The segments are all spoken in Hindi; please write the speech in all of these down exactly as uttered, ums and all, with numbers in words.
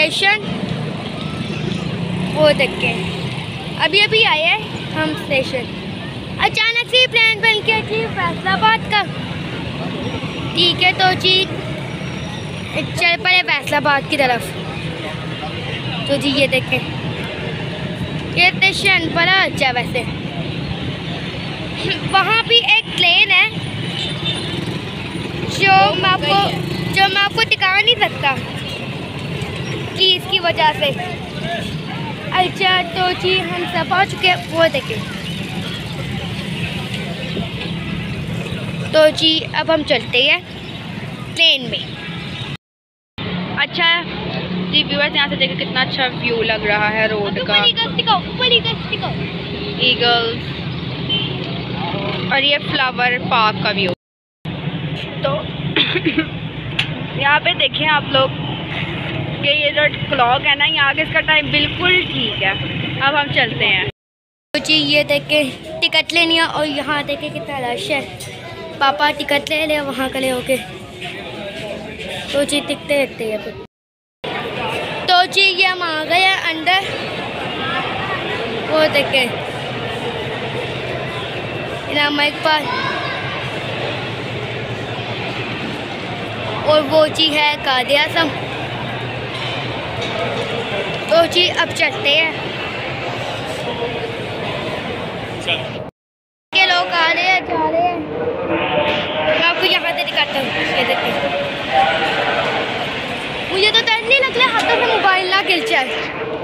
स्टेशन वो देख के अभी अभी आए हैं हम स्टेशन। अचानक से प्लान बन के थी फैसलाबाद का। ठीक है तो जी चल पड़े फैसलाबाद की तरफ। तो जी ये देखें ये स्टेशन बड़ा अच्छा वैसे। वहाँ भी एक ट्रेन है जो मैं आपको जो मैं आपको दिखा नहीं सकता कि इसकी वजह से। अच्छा तो जी हम सब आ चुके हैं वो देखें। तो जी अब हम चलते हैं ट्रेन में। अच्छा जी व्यूअर्स यहाँ से देखिए कितना अच्छा व्यू लग रहा है रोड का। ईगल्स और ये फ्लावर पार्क का व्यू। तो यहाँ पे देखें आप लोग कि ये जो क्लॉक है ना यहाँ के इसका टाइम बिल्कुल ठीक है। अब हम चलते हैं। तो जी ये देखे टिकट लेनी है और यहाँ देखे कितना रश है। पापा टिकट ले ले वहाँ खड़े होके। तो जी टिकते देखते हैं फिर। तो जी ये हम आ गए हैं अंदर वो देखे माइक पर। और वो जी है कादे आज़म। तो जी अब चलते हैं। के लोग आ रहे हैं जा रहे हैं। मैं आपको यहाँ से दिखाता हूँ। ये देखिए मुझे तो डर नहीं लग रहा हाथों में मोबाइल ना गिर जाए।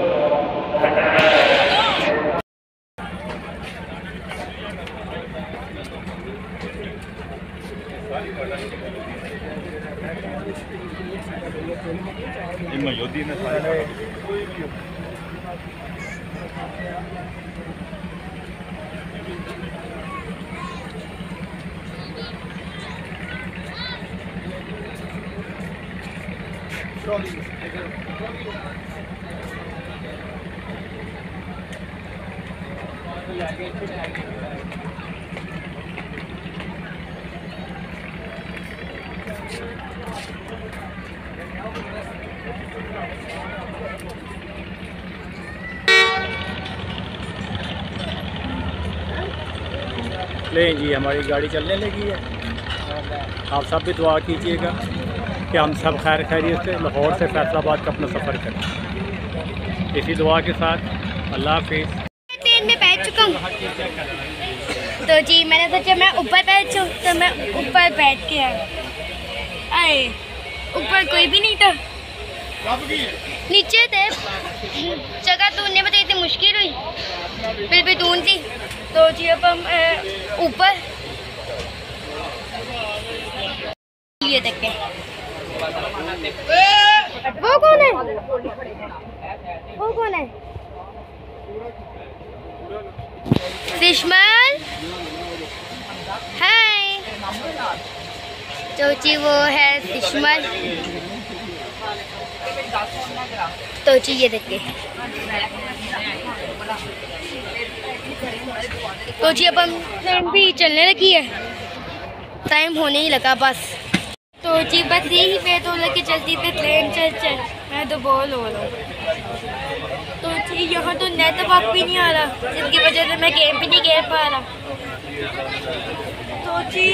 ले जी हमारी गाड़ी चलने लगी है। आप सब भी दुआ कीजिएगा कि हम सब खैर खैरियत से लाहौर से फैसलाबाद का अपना सफ़र करें। इसी दुआ के साथ अल्लाह हाफिज़। ट्रेन में बैठ चुका हूँ। तो जी मैंने सोचा मैं ऊपर बैठूँ तो मैं ऊपर बैठ के आए। ऊपर कोई भी नहीं था। नीचे थे जगह ढूंढने में तो इतनी मुश्किल हुई फिर भी ढूंढ दी। तो जी अब हम ऊपर ये देखें। वो कौन है वो कौन है सिशमल हाय। तो जी वो है सिशमल। तो जी ये देखिए। तो जी अब हम ट्रेन भी चलने लगी है। टाइम होने ही लगा बस। तो जी बस यही पे तो लेके चलती थी ट्रेन। चल चल मैं तो बोल हो रहा हूँ। तो जी यहाँ तो नेटवर्क भी नहीं आ रहा जिसकी वजह से मैं गेम भी नहीं खेल पा रहा। तो जी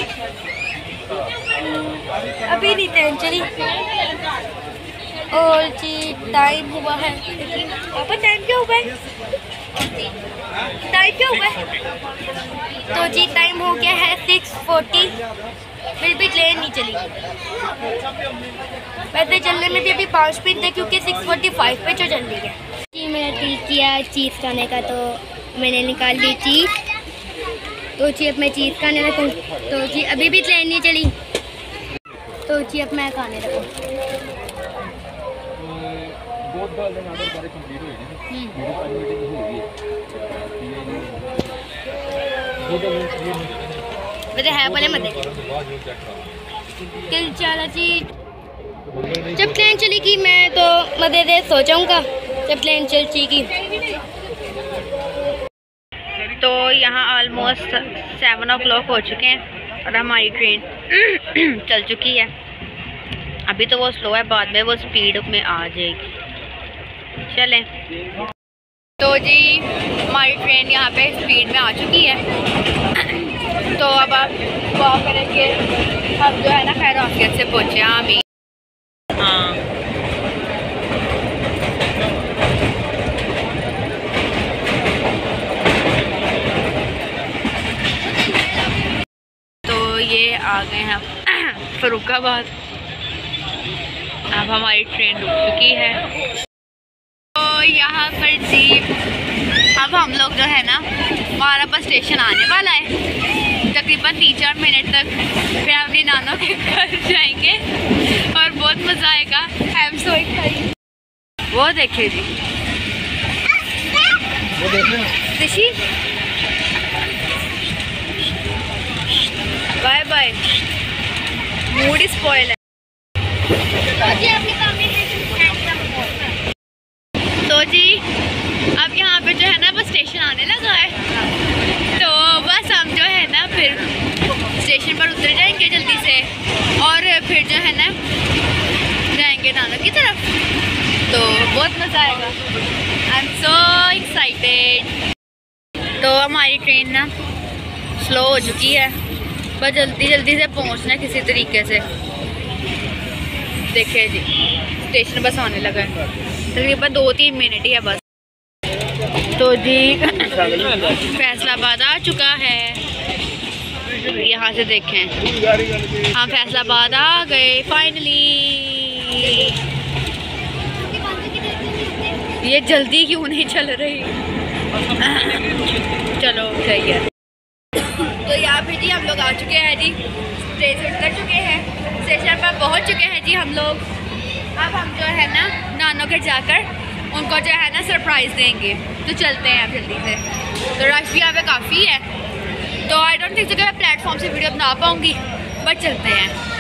अभी नहीं ट्रेन चली और जी टाइम हुआ है। पापा टाइम क्या हुआ है टाइम क्या हुआ है? तो जी टाइम हो गया है सिक्स फोर्टी। फिर भी ट्रेन नहीं चली। वैसे चलने में भी अभी पाँच मिनट थे क्योंकि सिक्स फोर्टी फाइव पे जो चल रही है। जी मैंने दिल किया चीज़ खाने का तो मैंने निकाल ली चीज़। तो जी अब मैं चीज़ खाने लगूँ। तो जी अभी भी ट्रेन नहीं चली। तो जी अब मैं खाने लगूँ। वैसे है भले मत कल चला जी। जब ट्रेन चलेगी मैं तो मज़े से सो जाऊँगा जब ट्रेन चल चलेगी। तो यहाँ ऑलमोस्ट सेवन ओ क्लॉक हो चुके हैं और हमारी ट्रेन चल चुकी है। अभी तो वो स्लो है बाद में वो स्पीड में आ जाएगी। चलें। तो जी हमारी ट्रेन यहाँ पे स्पीड में आ चुकी है। तो अब आप दुआ करेंगे हम जो है ना खैर आफियत से पहुँचे। आमीन। हाँ तो ये आ गए हैं फरुखाबाद। अब हमारी ट्रेन रुक चुकी है। तो यहाँ पर जी अब हम लोग जो है ना हमारा बस स्टेशन आने वाला है तकरीबन तीन चार मिनट तक। फिर हम अपनी नानो के घर जाएंगे और बहुत मज़ा आएगा। I am so excited. वो देखिए जी Rishi bye bye. Mood spoil है। तो जी अब यहाँ पे जो है ना बस स्टेशन आने लगा है। तो बस हम जो है ना फिर स्टेशन पर उतर जाएंगे जल्दी से और फिर जो है ना जाएंगे नानो की तरफ। तो बहुत मज़ा आएगा। I am so excited. तो हमारी ट्रेन ना स्लो हो चुकी है। बस जल्दी जल्दी से पहुँचना किसी तरीके से। देखिए जी स्टेशन बस आने लगा है। तकरीबन दो तीन मिनट ही है बस। तो जी फैसलाबाद आ चुका है। यहाँ से देखें हम फैसलाबाद आ गए फाइनली। ये जल्दी क्यों नहीं चल रही। चलो सही है। तो यहाँ पे जी हम लोग आ चुके हैं जी। ट्रेन से उतर चुके हैं। स्टेशन पर पहुँच चुके हैं जी हम लोग। अब हम जो है ना नानो घर जाकर उनको जो है ना सरप्राइज़ देंगे। तो चलते हैं अब जल्दी से। तो रश भी यहाँ पे काफ़ी है। तो आई डोंट थिंक सो कि मैं प्लेटफॉर्म से वीडियो बना पाऊँगी बट चलते हैं।